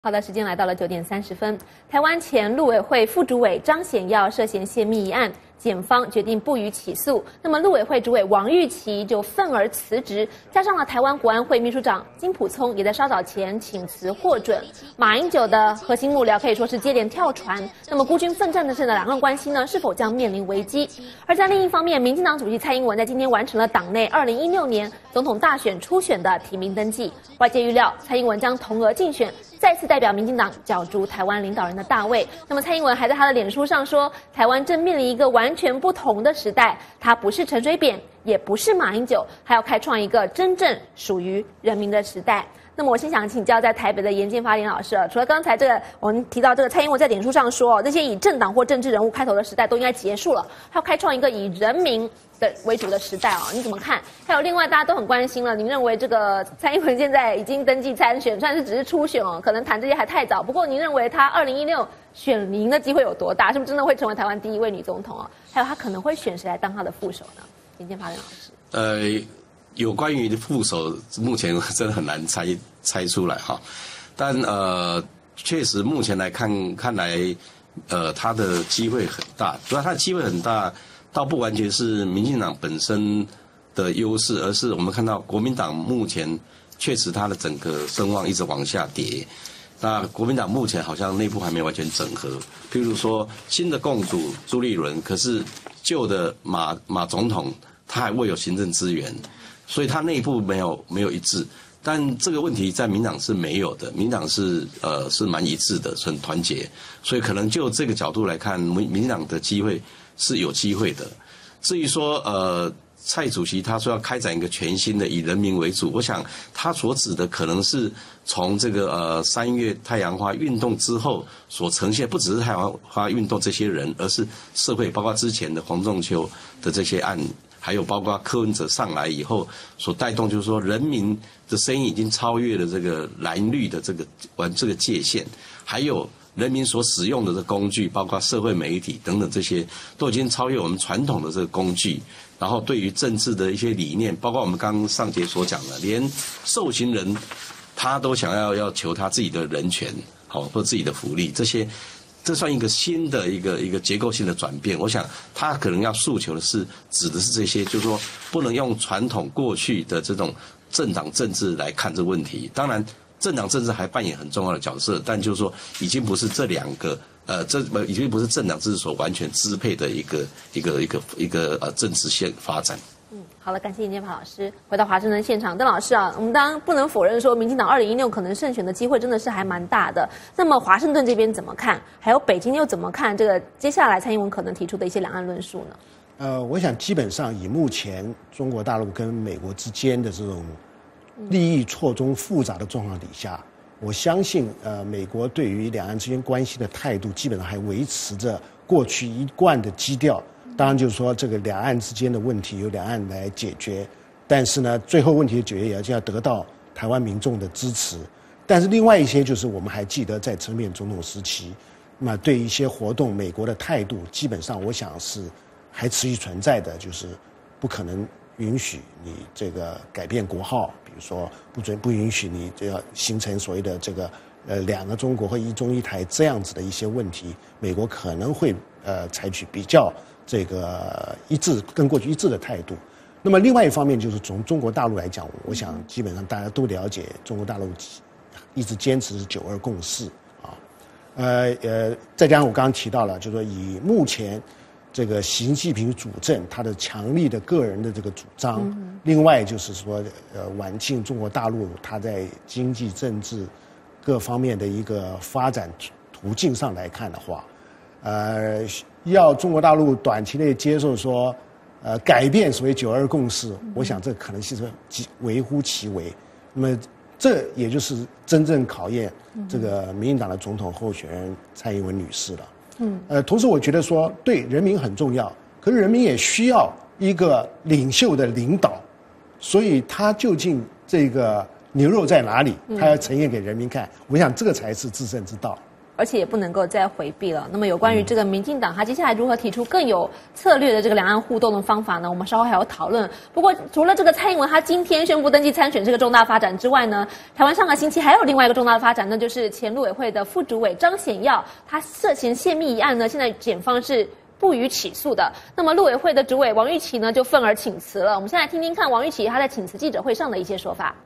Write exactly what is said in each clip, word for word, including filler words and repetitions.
好的，时间来到了九点三十分。台湾前陆委会副主委张显耀涉嫌泄密一案，检方决定不予起诉。那么陆委会主委王玉琦就愤而辞职，加上了台湾国安会秘书长金溥聪也在稍早前请辞获准。马英九的核心幕僚可以说是接连跳船。那么孤军奋战的是两岸关系呢，是否将面临危机？而在另一方面，民进党主席蔡英文在今天完成了党内二零一六年总统大选初选的提名登记。外界预料，蔡英文将同额竞选，再次代表民进党角逐台湾领导人的大位。那么蔡英文还在他的脸书上说，台湾正面临一个完全不同的时代，他不是陈水扁，也不是马英九，还要开创一个真正属于人民的时代。那么我先想请教在台北的严建发严老师，除了刚才这个我们提到这个蔡英文在脸书上说，那些以政党或政治人物开头的时代都应该结束了，还要开创一个以人民的为主的时代啊，你怎么看？还有另外大家都很关心了，您认为这个蔡英文现在已经登记参选，虽然是只是初选哦，可能谈这些还太早。不过您认为他二零一六选赢的机会有多大？是不是真的会成为台湾第一位女总统啊？还有他可能会选谁来当他的副手呢？严建发严老师。 呃，有关于副手，目前真的很难猜猜出来哈。但呃，确实目前来看，看来呃他的机会很大，主要他的机会很大。倒不完全是民进党本身的优势，而是我们看到国民党目前确实它的整个声望一直往下跌。那国民党目前好像内部还没有完全整合，譬如说新的共主朱立伦，可是旧的马马总统他还未有行政资源，所以他内部没有没有一致。但这个问题在民党是没有的，民党是呃是蛮一致的，很团结，所以可能就这个角度来看，民民党的机会是有机会的。至于说呃蔡主席他说要开展一个全新的以人民为主，我想他所指的可能是从这个呃三月太阳花运动之后所呈现，不只是太阳花运动这些人，而是社会包括之前的黄仲秋的这些案，还有包括柯文哲上来以后所带动，就是说人民的声音已经超越了这个蓝绿的这个玩这个界限，还有人民所使用的这工具，包括社会媒体等等，这些都已经超越我们传统的这个工具。然后对于政治的一些理念，包括我们刚刚上节所讲的，连受刑人他都想要要求他自己的人权，好或自己的福利，这些这算一个新的一个一个结构性的转变。我想他可能要诉求的是，指的是这些，就是说不能用传统过去的这种政党政治来看这个问题。当然政党政治还扮演很重要的角色，但就是说已经不是这两个呃，这已经不是政党制所完全支配的一个一个一个一个呃政治线发展。 嗯，好了，感谢严建发老师。回到华盛顿现场，邓老师啊，我们当然不能否认说，民进党二零一六可能胜选的机会真的是还蛮大的。那么华盛顿这边怎么看？还有北京又怎么看这个接下来蔡英文可能提出的一些两岸论述呢？ 呃，我想基本上以目前中国大陆跟美国之间的这种利益错综复杂的状况底下，我相信呃，美国对于两岸之间关系的态度基本上还维持着过去一贯的基调。当然就是说这个两岸之间的问题由两岸来解决，但是呢最后问题的解决也要得到台湾民众的支持。但是另外一些就是我们还记得在陈水扁总统时期，那对一些活动美国的态度基本上我想是还持续存在的，就是不可能允许你这个改变国号，比如说不准不允许你这个形成所谓的这个呃两个中国或一中一台这样子的一些问题，美国可能会呃采取比较这个一致跟过去一致的态度。那么另外一方面就是从中国大陆来讲，我想基本上大家都了解，中国大陆一直坚持九二共识啊，呃呃，再加上我刚刚提到了，就是说以目前这个习近平主政他的强力的个人的这个主张，嗯、另外就是说呃晚近中国大陆他在经济政治各方面的一个发展途径上来看的话，呃要中国大陆短期内接受说呃改变所谓九二共识，嗯、我想这可能性是微乎其微。那么这也就是真正考验这个民进党的总统候选人蔡英文女士了。嗯，呃，同时我觉得说，对人民很重要，可是人民也需要一个领袖的领导，所以他究竟这个牛肉在哪里，他要呈现给人民看，我想这个才是制胜之道。 而且也不能够再回避了。那么有关于这个民进党，他接下来如何提出更有策略的这个两岸互动的方法呢？我们稍后还要讨论。不过除了这个蔡英文他今天宣布登记参选这个重大发展之外呢，台湾上个星期还有另外一个重大的发展，那就是前陆委会的副主委张显耀，他涉嫌泄密一案呢，现在检方是不予起诉的。那么陆委会的主委王玉琦呢，就愤而请辞了。我们先来听听看王玉琦他在请辞记者会上的一些说法。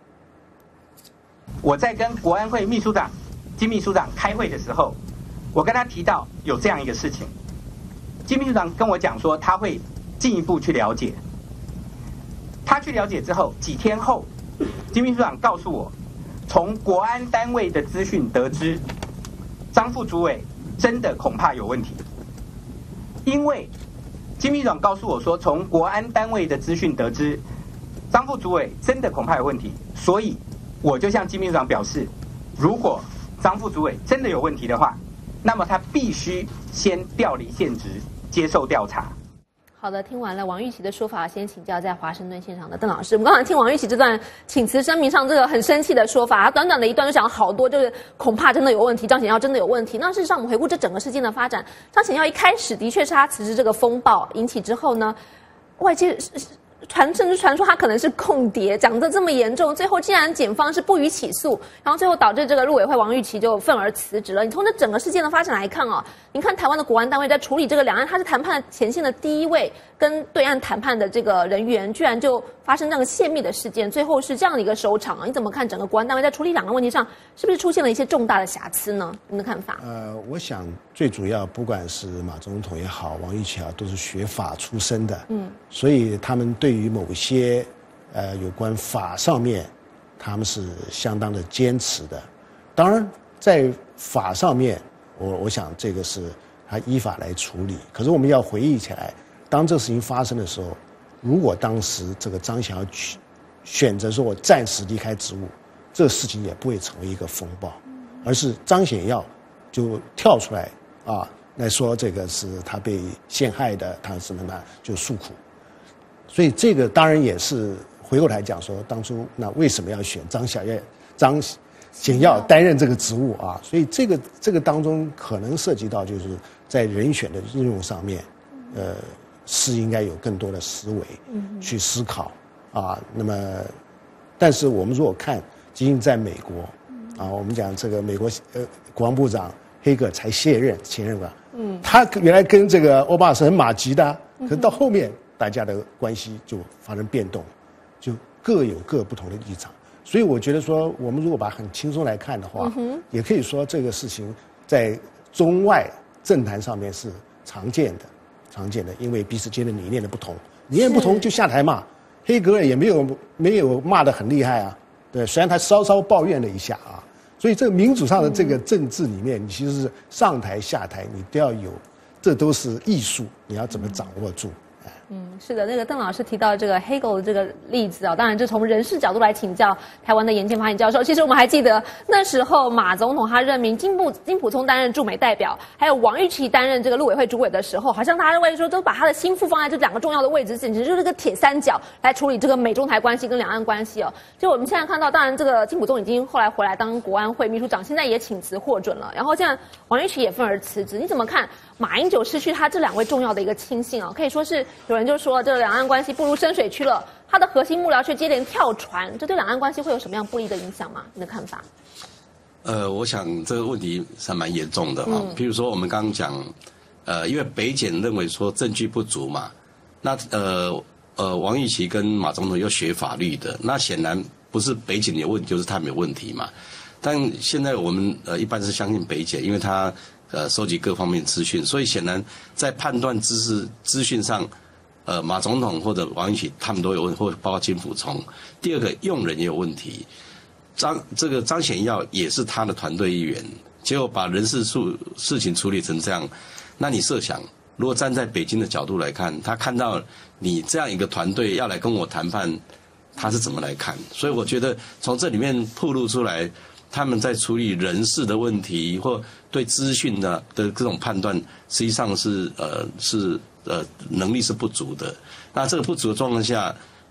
我在跟国安会秘书长金秘书长开会的时候，我跟他提到有这样一个事情，金秘书长跟我讲说他会进一步去了解。他去了解之后，几天后，金秘书长告诉我，从国安单位的资讯得知，张副主委真的恐怕有问题。因为金秘书长告诉我说，从国安单位的资讯得知，张副主委真的恐怕有问题，所以我就向金秘书长表示，如果张副主委真的有问题的话，那么他必须先调离现职，接受调查。 好的，听完了王玉琦的说法，先请教在华盛顿现场的邓老师。我们刚才听王玉琦这段请辞声明上这个很生气的说法，他短短的一段就讲了好多，就是恐怕真的有问题，张显耀真的有问题。那事实上，我们回顾这整个事件的发展，张显耀一开始的确是他辞职这个风暴引起之后呢，外界传甚至传出他可能是共谍，讲得这么严重，最后竟然检方是不予起诉，然后最后导致这个陆委会王玉琦就愤而辞职了。你从这整个事件的发展来看哦，你看台湾的国安单位在处理这个两岸，他是谈判前线的第一位跟对岸谈判的这个人员，居然就发生这样的泄密的事件，最后是这样的一个收场啊！你怎么看整个国安单位在处理两岸问题上，是不是出现了一些重大的瑕疵呢？您的看法？ 呃，我想最主要，不管是马总统也好，王玉琦啊，都是学法出身的，嗯，所以他们对于某些呃有关法上面，他们是相当的坚持的。当然，在法上面，我我想这个是他依法来处理。可是我们要回忆起来，当这个事情发生的时候，如果当时这个张显耀选择说我暂时离开职务，这个事情也不会成为一个风暴，而是张显耀就跳出来啊来说这个是他被陷害的，他什么的就诉苦。所以这个当然也是回过来讲说，当初那为什么要选张小燕、张显耀担任这个职务啊？所以这个这个当中可能涉及到就是在人选的应用上面，呃，是应该有更多的思维去思考啊。那么，但是我们如果看，仅仅在美国啊，我们讲这个美国呃国防部长黑格尔才卸任前任吧，嗯，他原来跟这个奥巴马是很马吉的，可是到后面大家的关系就发生变动，就各有各不同的立场。所以我觉得说，我们如果把它很轻松来看的话，嗯、也可以说这个事情在中外政坛上面是常见的，常见的，因为彼此间的理念的不同，理念不同就下台骂。黑格尔也没有没有骂得很厉害啊，对，虽然他稍稍抱怨了一下啊。所以这个民主上的这个政治里面，你其实是上台下台，你都要有，这都是艺术，你要怎么掌握住？ 嗯，是的，那个邓老师提到这个黑狗的这个例子啊，当然这从人事角度来请教台湾的严建发严教授。其实我们还记得那时候马总统他任命金普金溥聪担任驻美代表，还有王玉琦担任这个陆委会主委的时候，好像大家认为说都把他的心腹放在这两个重要的位置，简直就是个铁三角来处理这个美中台关系跟两岸关系哦。就我们现在看到，当然这个金溥聪已经后来回来当国安会秘书长，现在也请辞获准了，然后现在王玉琦也愤而辞职。你怎么看马英九失去他这两位重要的一个亲信啊？可以说是有人就说这两岸关系步入深水区了，他的核心幕僚却接连跳船，这对两岸关系会有什么样不利的影响吗？你的看法？ 呃，我想这个问题是蛮严重的哈、哦。譬、嗯、如说我们刚刚讲，呃，因为北检认为说证据不足嘛，那呃呃，王玉琦跟马总统又学法律的，那显然不是北检有问题，就是他们有问题嘛。但现在我们呃一般是相信北检，因为他呃收集各方面资讯，所以显然在判断知识资讯上。呃，马总统或者王玉琦他们都有问题，或者包括金溥聪。第二个用人也有问题，张这个张显耀也是他的团队一员，结果把人事处事情处理成这样，那你设想，如果站在北京的角度来看，他看到你这样一个团队要来跟我谈判，他是怎么来看？所以我觉得从这里面暴露出来，他们在处理人事的问题或对资讯的的这种判断，实际上是呃是。呃，能力是不足的。那这个不足的状况下，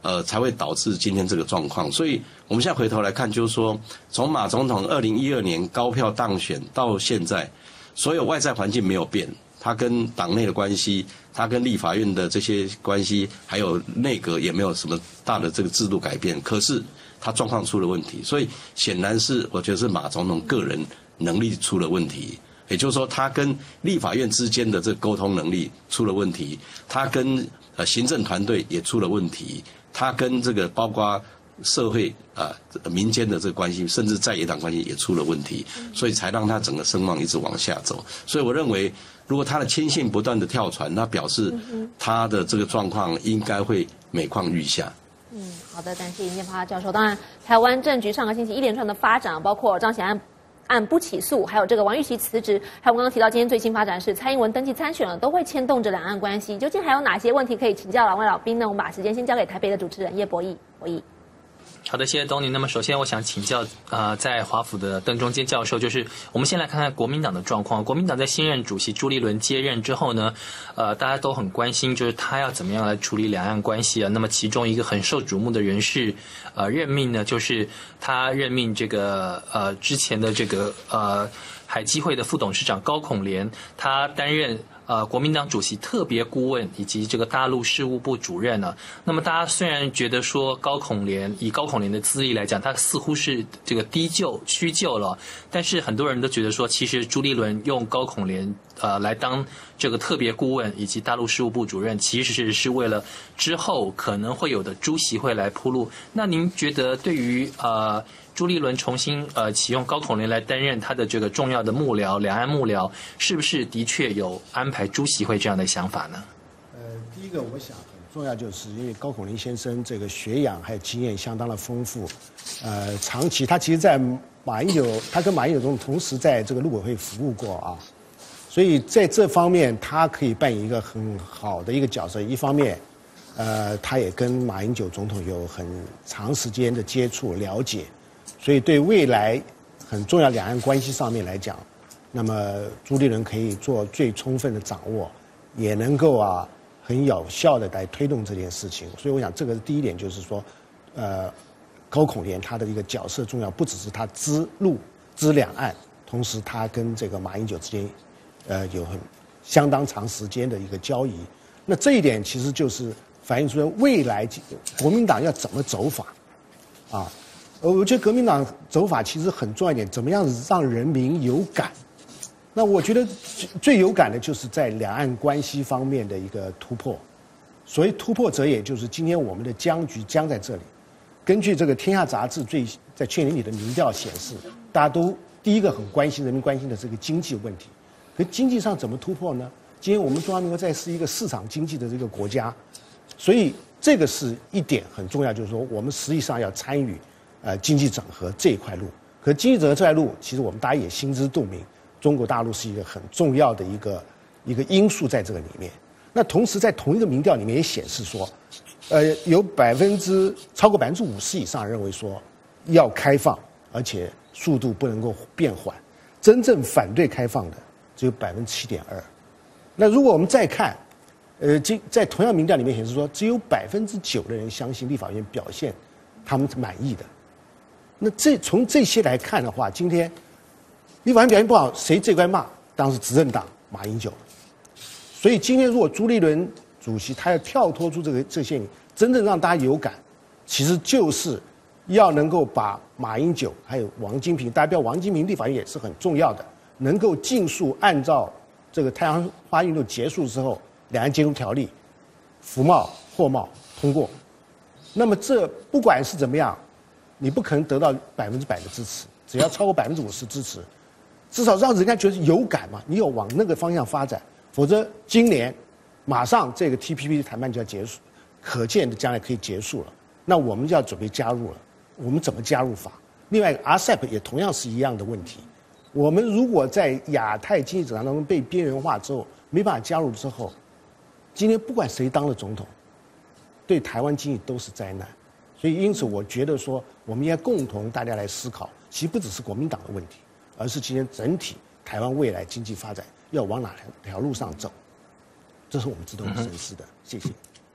呃，才会导致今天这个状况。所以我们现在回头来看，就是说，从马总统二零一二年高票当选到现在，所有外在环境没有变，他跟党内的关系，他跟立法院的这些关系，还有内阁也没有什么大的这个制度改变。可是他状况出了问题，所以显然是我觉得是马总统个人能力出了问题。也就是说，他跟立法院之间的这个沟通能力出了问题，他跟呃行政团队也出了问题。他跟这个包括社会啊、呃、民间的这个关系，甚至在野党关系也出了问题，所以才让他整个声望一直往下走。所以我认为，如果他的亲信不断的跳船，那表示他的这个状况应该会每况愈下。 嗯，好的，感谢尹建华教授。当然，台湾政局上个星期一连串的发展，包括张显案案不起诉，还有这个王玉琦辞职，还有我刚刚提到今天最新发展是蔡英文登记参选了，都会牵动着两岸关系。究竟还有哪些问题可以请教两位老兵呢？我们把时间先交给台北的主持人叶博弈，博弈。 好的，谢谢东尼。那么首先我想请教，呃，在华府的邓中坚教授，就是我们先来看看国民党的状况。国民党在新任主席朱立伦接任之后呢，呃，大家都很关心，就是他要怎么样来处理两岸关系啊。那么其中一个很受瞩目的人士，呃，任命呢，就是他任命这个呃之前的这个呃海基会的副董事长高孔廉，他担任呃，国民党主席特别顾问以及这个大陆事务部主任呢，那么大家虽然觉得说高孔廉以高孔廉的资历来讲，他似乎是这个低就屈就了，但是很多人都觉得说，其实朱立伦用高孔廉呃来当这个特别顾问以及大陆事务部主任，其实是是为了之后可能会有的朱习会来铺路。那您觉得对于呃？朱立伦重新呃启用高孔廉来担任他的这个重要的幕僚，两岸幕僚，是不是的确有安排朱习会这样的想法呢？ 呃，第一个我想很重要，就是因为高孔廉先生这个学养还有经验相当的丰富，呃，长期他其实在马英九，他跟马英九总统同时在这个陆委会服务过啊，所以在这方面他可以扮演一个很好的一个角色。一方面，呃，他也跟马英九总统有很长时间的接触了解。所以对未来很重要两岸关系上面来讲，那么朱立伦可以做最充分的掌握，也能够啊很有效的来推动这件事情。所以我想这个第一点就是说，呃，高孔廉他的一个角色重要，不只是他知陆知两岸，同时他跟这个马英九之间，呃有很相当长时间的一个交易。那这一点其实就是反映出来未来国民党要怎么走法，啊。呃，我觉得革命党走法其实很重要一点，怎么样让人民有感？那我觉得最有感的就是在两岸关系方面的一个突破。所谓突破者，也就是今天我们的僵局僵在这里。根据这个《天下》杂志最在去年底的民调显示，大家都第一个很关心人民关心的这个经济问题。可经济上怎么突破呢？今天我们中华民国在是一个市场经济的这个国家，所以这个是一点很重要，就是说我们实际上要参与。呃，经济整合这一块路，可经济整合这块路，其实我们大家也心知肚明，中国大陆是一个很重要的一个一个因素在这个里面。那同时在同一个民调里面也显示说，呃，有百分之超过百分之五十以上认为说要开放，而且速度不能够变缓。真正反对开放的只有百分之七点二。那如果我们再看，呃，今在同样民调里面显示说，只有百分之九的人相信立法院表现他们是满意的。那这从这些来看的话，今天立法院表现不好，谁最该骂？当然是执政党马英九。所以今天如果朱立伦主席他要跳脱出这个这些，真正让大家有感，其实就是要能够把马英九还有王金平，大家不要王金平立法院也是很重要的，能够尽速按照这个太阳花运动结束之后，两岸监督条例、服贸、货贸通过。那么这不管是怎么样。你不可能得到百分之百的支持，只要超过百分之五十支持，至少让人家觉得有感嘛，你有往那个方向发展，否则今年马上这个 T P P 的谈判就要结束，可见的将来可以结束了，那我们就要准备加入了，我们怎么加入法？另外 R C E P 也同样是一样的问题，我们如果在亚太经济整合当中被边缘化之后，没办法加入之后，今天不管谁当了总统，对台湾经济都是灾难。所以，因此，我觉得说，我们应该共同大家来思考，其实不只是国民党的问题，而是今天整体台湾未来经济发展要往哪条路上走，这是我们值得我们深思的。谢谢。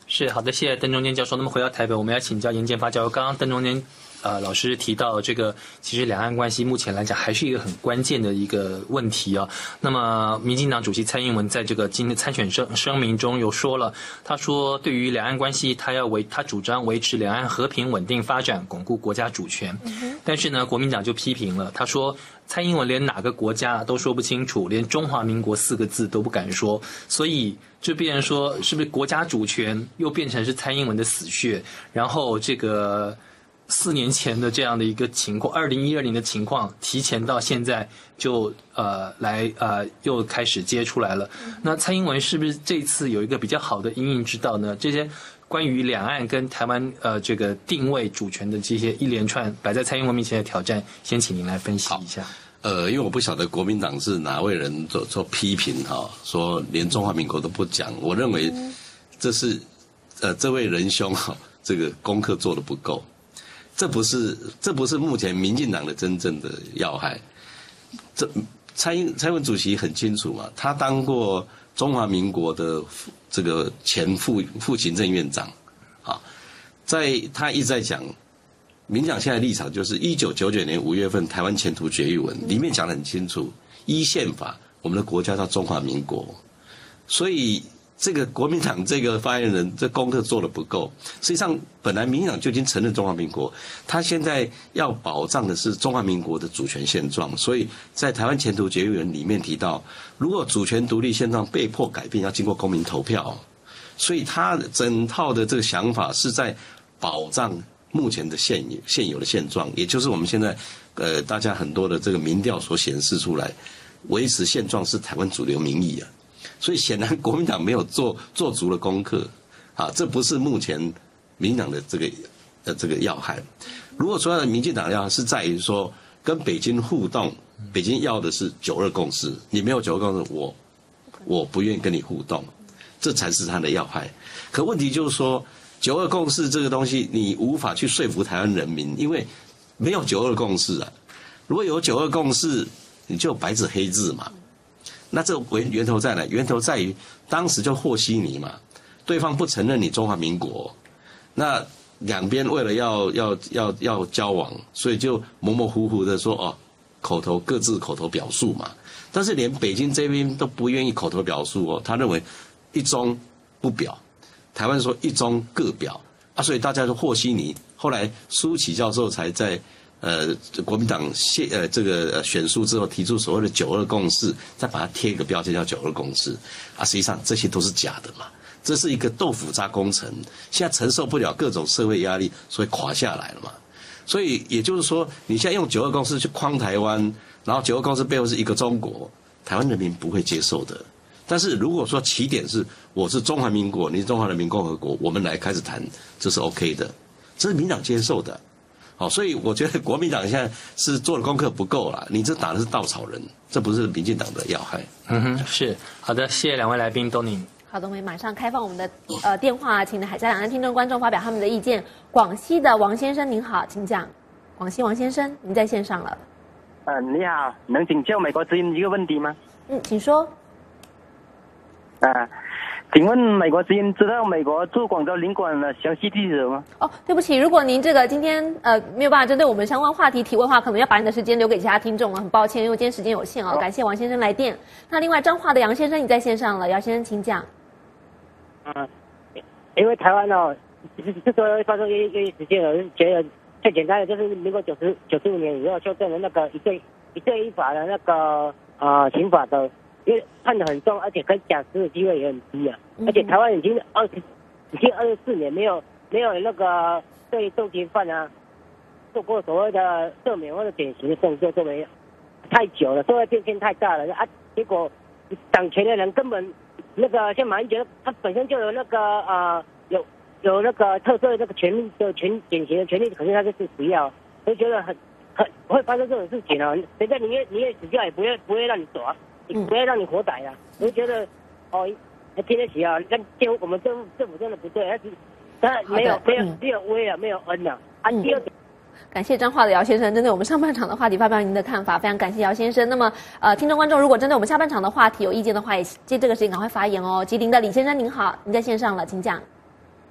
是好的，谢谢邓中坚教授。那么回到台北，我们要请教严建发教授。刚刚邓中坚呃老师提到这个，其实两岸关系目前来讲还是一个很关键的一个问题啊。那么民进党主席蔡英文在这个今天参选声声明中有说了，他说对于两岸关系，他要维他主张维持两岸和平稳定发展，巩固国家主权。嗯、但是呢，国民党就批评了，他说蔡英文连哪个国家都说不清楚，连中华民国四个字都不敢说，所以就变成说，是不是国家主权又变成是蔡英文的死穴？然后这个四年前的这样的一个情况，二零一二年的情况，提前到现在就呃来呃又开始接出来了。那蔡英文是不是这次有一个比较好的因应之道呢？这些关于两岸跟台湾呃这个定位主权的这些一连串摆在蔡英文面前的挑战，先请您来分析一下。 呃，因为我不晓得国民党是哪位人做做批评哈、哦，说连中华民国都不讲。我认为这是呃这位仁兄哈、哦，这个功课做得不够。这不是这不是目前民进党的真正的要害。这蔡英蔡英文主席很清楚嘛，他当过中华民国的这个前副副行政院长，啊，在他一直在讲。民进党现在的立场就是一九九九年五月份台湾前途决议文里面讲得很清楚，依宪法我们的国家叫中华民国，所以这个国民党这个发言人这功课做得不够。实际上本来民进党就已经承认中华民国，他现在要保障的是中华民国的主权现状，所以在台湾前途决议文里面提到，如果主权独立现状被迫改变，要经过公民投票，所以他整套的这个想法是在保障目前的现有现有的现状，也就是我们现在呃大家很多的这个民调所显示出来，维持现状是台湾主流民意啊。所以显然国民党没有做做足了功课啊，这不是目前民进党的这个呃这个要害。如果说民进党要害是在于说跟北京互动，北京要的是九二共识，你没有九二共识，我我不愿意跟你互动，这才是他的要害。可问题就是说，九二共识这个东西，你无法去说服台湾人民，因为没有九二共识啊。如果有九二共识，你就白纸黑字嘛。那这源源头在哪？源头在于当时就和稀泥嘛，对方不承认你中华民国，那两边为了要要要要交往，所以就模模糊糊的说哦，口头各自口头表述嘛。但是连北京这边都不愿意口头表述哦，他认为一中不表。台湾说一中各表啊，所以大家都和稀泥。后来苏启教授才在呃国民党谢呃这个选书之后提出所谓的九二共识，再把它贴一个标签叫九二共识啊，实际上这些都是假的嘛，这是一个豆腐渣工程，现在承受不了各种社会压力，所以垮下来了嘛。所以也就是说，你现在用九二共识去框台湾，然后九二共识背后是一个中国，台湾人民不会接受的。但是如果说起点是我是中华民国，你是中华人民共和国，我们来开始谈，这是 OK 的，这是民党接受的。好，所以我觉得国民党现在是做的功课不够啦，你这打的是稻草人，这不是民进党的要害。 嗯哼，是好的，谢谢两位来宾，都您。 好的，我们马上开放我们的呃电话，请海峡两岸听众观众发表他们的意见。广西的王先生您好，请讲。广西王先生，您在线上了。 呃，你好，能请教美国之音一个问题吗？ 嗯，请说。 啊，请问美国之音知道美国驻广州领馆的详细地址吗？ 哦，对不起，如果您这个今天呃没有办法针对我们相关话题提问的话，可能要把你的时间留给其他听众了，很抱歉，因为今天时间有限哦。感谢王先生来电。那另外彰化的杨先生你在线上了，杨先生请讲。 啊，因为台湾哦，这个发生一一事件了，觉得最简单的就是民国九十九十五年以后修正了那个一罪一罪一罚的那个呃刑法的。因为判得很重，而且跟假释的机会也很低啊。而且台湾已经二十，已经二十四年没有没有那个对重刑犯啊做过所谓的赦免或者减刑的动作，都没有，太久了，社会变迁太大了啊。结果掌权的人根本那个像马英九，他本身就有那个呃有有那个特色的那个权利的权减刑的权利，可是他就是不要，所以觉得很很会发生这种事情啊。人家宁愿宁愿死掉，也不会不会让你走啊。不会让你活歹啊！我就觉得，哦，还听得起啊！但政府我们政府政府真的不对，但是他没有没有没有威啊，没有恩啊！啊，第二点。 感谢彰化的姚先生针对我们上半场的话题发表您的看法，非常感谢姚先生。那么，呃，听众观众如果针对我们下半场的话题有意见的话，也借这个时间赶快发言哦。吉林的李先生您好，您在线上了，请讲。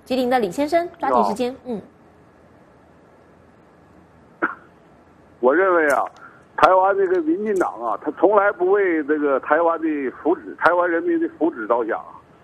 吉林的李先生，抓紧时间，嗯。 我认为啊，台湾这个民进党啊，他从来不为这个台湾的福祉、台湾人民的福祉着想。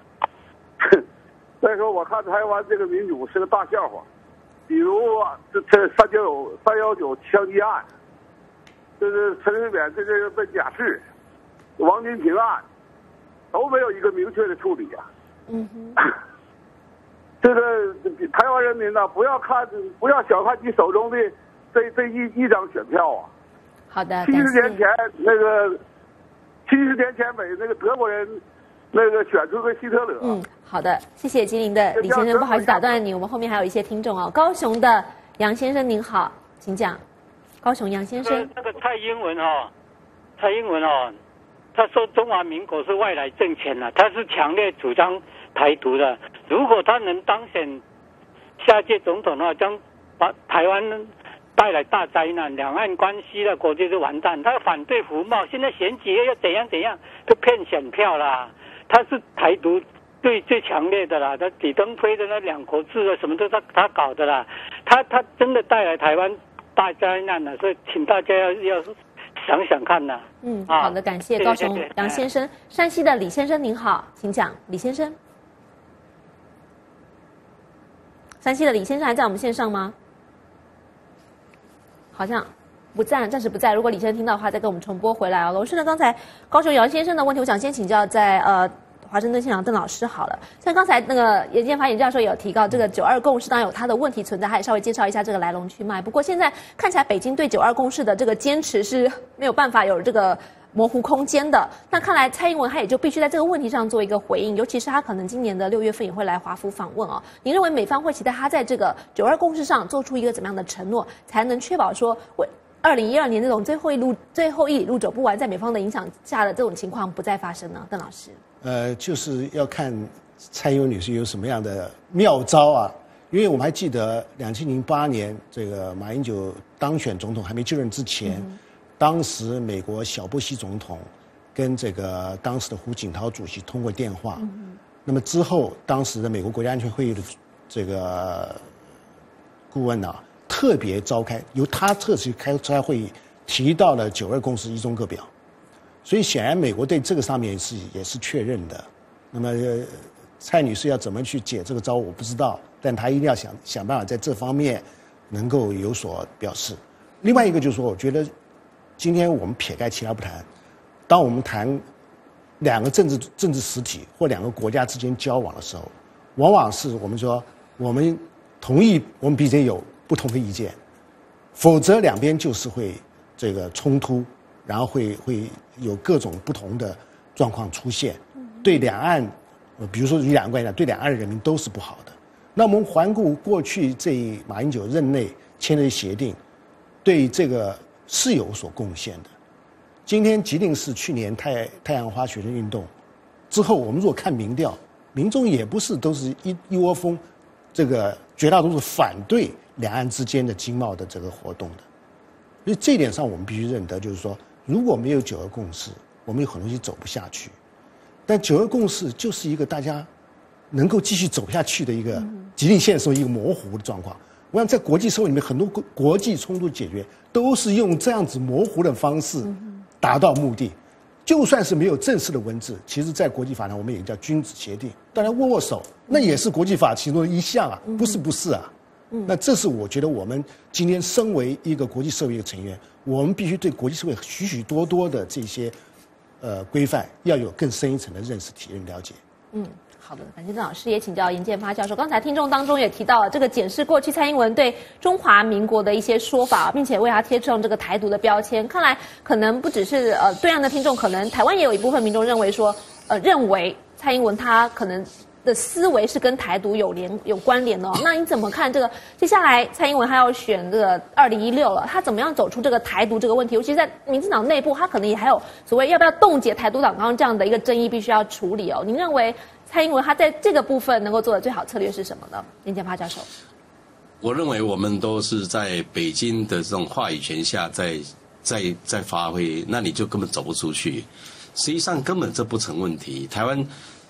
再说，我看台湾这个民主是个大笑话。比如啊，这这三九三幺九枪击案，这是陈水扁这个被假释，王金平案，都没有一个明确的处理啊。 嗯哼。 这个台湾人民呢，不要看，不要小看你手中的。这这一一张选票啊， 好的。 七十年前那个，七十年前美那个德国人，那个选出个希特勒。 嗯，好的，谢谢吉林的李先生，不好意思打断你，我们后面还有一些听众哦。高雄的杨先生您好，请讲。高雄杨先生， 那个蔡英文哦，蔡英文哦，他说中华民国是外来政权了，他是强烈主张台独的。如果他能当选下届总统的话，将把台湾带来大灾难，两岸关系的国际就完蛋。他反对服贸，现在选举又怎样怎样，就骗选票啦。他是台独最最强烈的啦，他李登辉的那两国制啊，什么都是他搞的啦。他他真的带来台湾大灾难了，所以请大家要要想想看呐。 嗯，好的，感谢高雄杨先生。山西的李先生您好，请讲，李先生。山西的李先生还在我们线上吗？好像不在，暂时不在。如果李先生听到的话，再跟我们重播回来哦。我顺着刚才高雄姚先生的问题，我想先请教在呃华盛顿现场邓老师好了。像刚才那个严建发严教授也有提到，这个九二共识当然有它的问题存在，他也稍微介绍一下这个来龙去脉。不过现在看起来，北京对九二共识的这个坚持是没有办法有这个模糊空间的。那看来蔡英文他也就必须在这个问题上做一个回应，尤其是他可能今年的六月份也会来华府访问哦。您认为美方会期待他在这个九二共识上做出一个怎么样的承诺，才能确保说为二零一二年这种最后一路最后一里路走不完，在美方的影响下的这种情况不再发生呢？邓老师， 呃，就是要看蔡英文女士有什么样的妙招啊。因为我们还记得两千零八年这个马英九当选总统还没就任之前。嗯，当时美国小布希总统跟这个当时的胡锦涛主席通过电话，嗯，那么之后当时的美国国家安全会议的这个顾问啊，特别召开，由他特别开召开会议，提到了九二共识一中各表，所以显然美国对这个上面是也是确认的。那么、呃、蔡女士要怎么去解这个招，我不知道，但她一定要想想办法在这方面能够有所表示。另外一个就是说，我觉得今天我们撇开其他不谈，当我们谈两个政治政治实体或两个国家之间交往的时候，往往是我们说我们同意我们彼此有不同的意见，否则两边就是会这个冲突，然后会会有各种不同的状况出现，对两岸，比如说以两岸关系来讲，对两岸的人民都是不好的。那我们环顾过去这马英九任内签的协定，对这个是有所贡献的。今天即令是去年太太阳花学生运动之后，我们如果看民调，民众也不是都是一一窝蜂，这个绝大多数反对两岸之间的经贸的这个活动的。所以这一点上我们必须认得，就是说如果没有九二共识，我们有很多东西走不下去。但九二共识就是一个大家能够继续走下去的一个即令现实一个模糊的状况。我想在国际社会里面，很多国际冲突解决都是用这样子模糊的方式达到目的。就算是没有正式的文字，其实在国际法上我们也叫君子协定，大家握握手，那也是国际法其中的一项啊，不是不是啊。那这是我觉得我们今天身为一个国际社会的成员，我们必须对国际社会许许多多的这些呃规范要有更深一层的认识、体认、了解。 嗯。好的，感谢邓老师，也请教严建发教授。刚才听众当中也提到了这个检视过去蔡英文对中华民国的一些说法，并且为他贴上这个台独的标签。看来可能不只是呃对岸的听众，可能台湾也有一部分民众认为说，呃认为蔡英文他可能的思维是跟台独有联有关联的哦。那你怎么看这个？接下来蔡英文他要选这个二零一六了，他怎么样走出这个台独这个问题？尤其是在民进党内部，他可能也还有所谓要不要冻结台独党纲这样的一个争议，必须要处理哦。您认为蔡英文他在这个部分能够做的最好策略是什么呢？严建发教授， 我认为我们都是在北京的这种话语权下在在在发挥，那你就根本走不出去。实际上根本这不成问题。台湾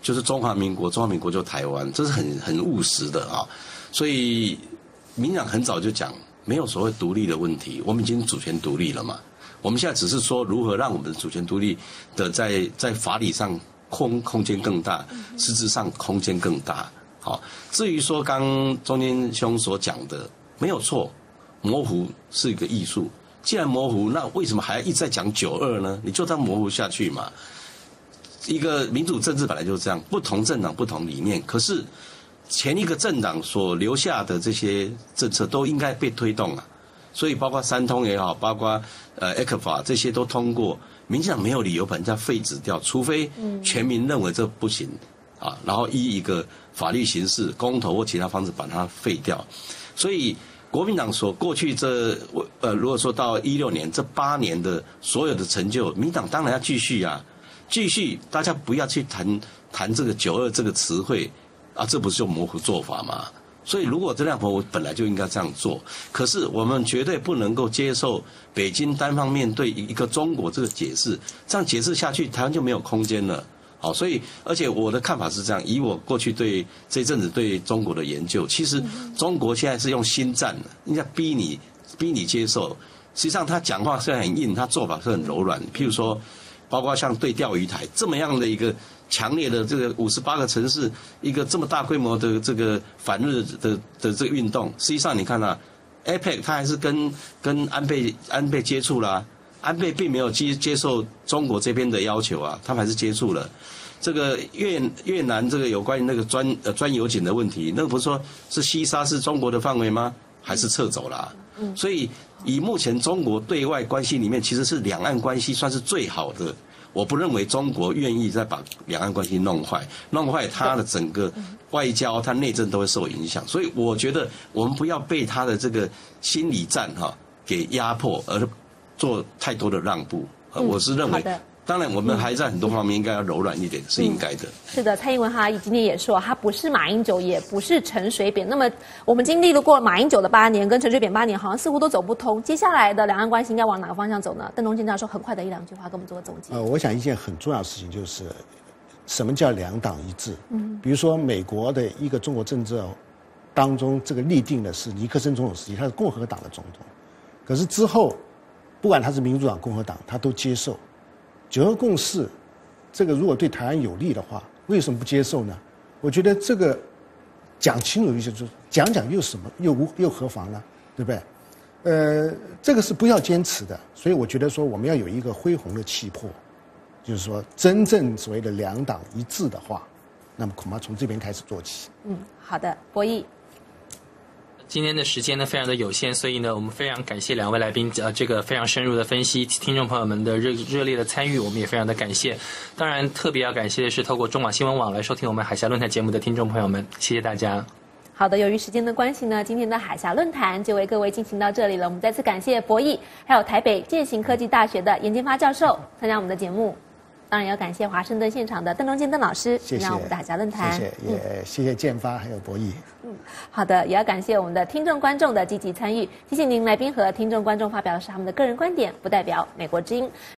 就是中华民国，中华民国就台湾，这是很很务实的啊。所以民进党很早就讲，没有所谓独立的问题，我们已经主权独立了嘛。我们现在只是说如何让我们的主权独立的在在法理上空空间更大，实质上空间更大。好，至于说刚中间兄所讲的没有错，模糊是一个艺术。既然模糊，那为什么还一直在讲九二呢？你就这样模糊下去嘛。一个民主政治本来就是这样，不同政党不同理念，可是前一个政党所留下的这些政策都应该被推动啊。所以包括三通也好，包括呃 E C F A 这些都通过，民进党没有理由把人家废止掉，除非全民认为这不行啊，然后依一个法律形式、公投或其他方式把它废掉。所以国民党所过去这呃，如果说到一六年这八年的所有的成就，民进党当然要继续啊，继续，大家不要去谈谈这个九二这个词汇啊，这不是就模糊做法吗？所以如果这样，我本来就应该这样做。可是我们绝对不能够接受北京单方面对一个中国这个解释，这样解释下去，台湾就没有空间了。好，所以而且我的看法是这样，以我过去对这一阵子对中国的研究，其实中国现在是用心战的，人家逼你逼你接受。实际上他讲话虽然很硬，他做法是很柔软。譬如说，包括像对钓鱼台这么样的一个强烈的这个五十八个城市，一个这么大规模的这个反日的的这个运动，实际上你看啊 ，A P E C 他还是跟跟安倍安倍接触啦、啊。安倍并没有接接受中国这边的要求啊，他们还是接触了。这个越越南这个有关于那个专呃专油井的问题，那个不是说是西沙是中国的范围吗？还是撤走了、啊？嗯，所以以目前中国对外关系里面，其实是两岸关系算是最好的。我不认为中国愿意再把两岸关系弄坏，弄坏它的整个外交、它内政都会受影响。所以我觉得我们不要被他的这个心理战哈、啊、给压迫而做太多的让步，呃、我是认为，当然我们还在很多方面应该要柔软一点，嗯、是应该的。 是的，蔡英文哈今天也说，他不是马英九，也不是陈水扁。那么我们经历了过马英九的八年，跟陈水扁八年，好像似乎都走不通。接下来的两岸关系应该往哪个方向走呢？邓中健教授很快的一两句话跟我们做个总结。 呃，我想一件很重要的事情就是，什么叫两党一致？嗯，比如说美国的一个中国政治当中，这个立定的是尼克森总统时期，他是共和党的总统，可是之后。不管他是民主党、共和党，他都接受九二共识。这个如果对台湾有利的话，为什么不接受呢？我觉得这个讲清楚一些，就是讲讲又什么，又无又何妨呢？对不对？呃，这个是不要坚持的。所以我觉得说，我们要有一个恢宏的气魄，就是说真正所谓的两党一致的话，那么恐怕从这边开始做起。 嗯，好的，博弈。 今天的时间呢非常的有限，所以呢我们非常感谢两位来宾呃这个非常深入的分析，听众朋友们的热热烈的参与，我们也非常的感谢。当然特别要感谢的是透过中广新闻网来收听我们海峡论坛节目的听众朋友们，谢谢大家。 好的，由于时间的关系呢，今天的海峡论坛就为各位进行到这里了。我们再次感谢博弈，还有台北健行科技大学的严建发教授参加我们的节目。当然要感谢华盛顿现场的邓中健邓老师， 谢谢。 让我们的海峡论坛， 谢谢，也、嗯、谢谢建发还有博弈。 嗯，好的，也要感谢我们的听众观众的积极参与。提醒您，来宾和听众观众发表的是他们的个人观点，不代表美国之音。